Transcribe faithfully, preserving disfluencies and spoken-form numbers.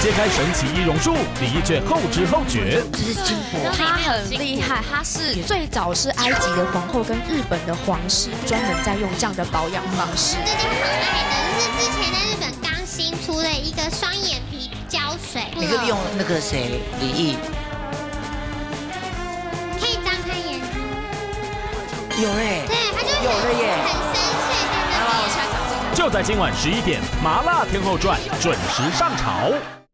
揭开神奇易容术，李毅却后知后觉。 这是金箔， 它很厉害，它是最早是埃及的皇后跟日本的皇室专门在用这样的保养方式。 最近很爱的是之前在日本刚新出的一个双眼皮胶水。 你可以用那个谁李毅， 可以张开眼睛。 有嘞， 对，它就有了耶， 很深邃在那边。 我现在长这个。 就在今晚十一点，《麻辣天后传》准时上潮。